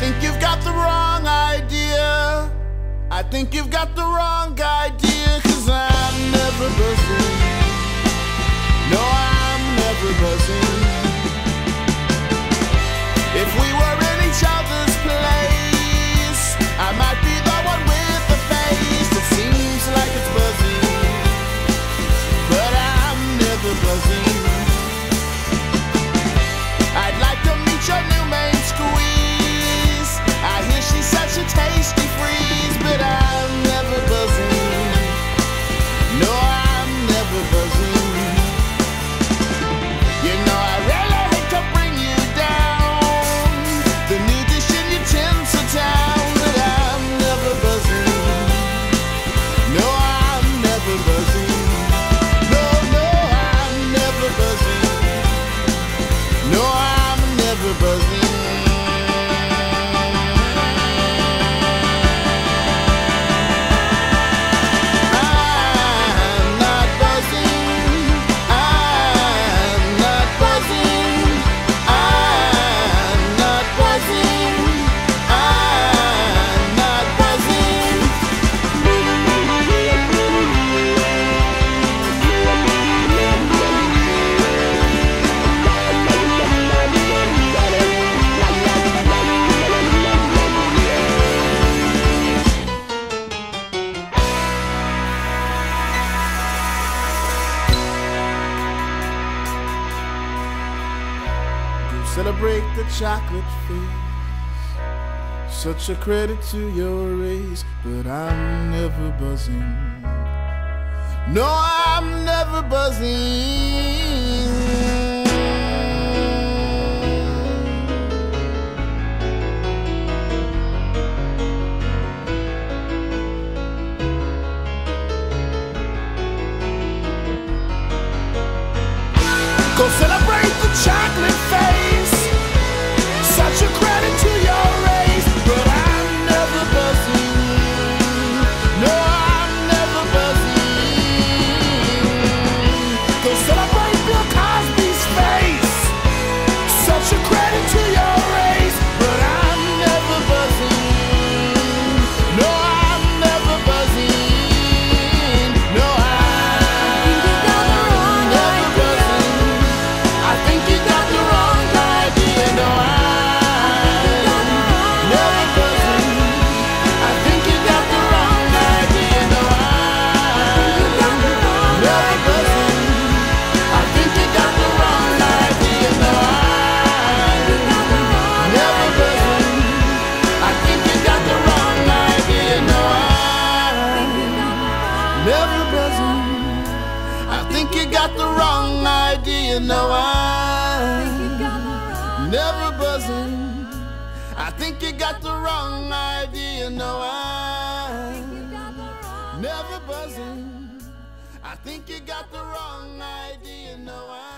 think you've got the wrong idea. I think you've got the wrong idea, 'cause I'm never buzzing. No, I'm never buzzing. If we were in each other's place, I might be the one with the face that seems like it's buzzing, but I'm never buzzing. I'd like to meet your new main squeeze. I hear she's such a tasty freeze, but I'm never buzzing. No, I'm never buzzing. You know I really hate to bring you down, the new dish in your tinsel town, but I'm never buzzing. No, I'm never buzzing. No, no, I'm never buzzing. No, I'm never buzzing. Celebrate the chocolate face, such a credit to your race, but I'm never buzzing. No, I'm never buzzing. Go celebrate the chocolate face, such a credit to your race, but I'm never buzzing. No, I'm never buzzing. Go celebrate Bill Cosby's face, such a credit to your race, but I'm never buzzing. No, I'm never buzzing. No, I'm never buzzing. I think you got the wrong idea. No, I'm never buzzing. I think you got the wrong idea. No, I'm never buzzing. I think you got the wrong idea. No, I'm never buzzing. I think you got the wrong idea. No, I'm never buzzing. I think you got the wrong idea. No, I'm never buzzing. I think you got the wrong idea. No, I'm never buzzing. I think you got the wrong idea. No, I'm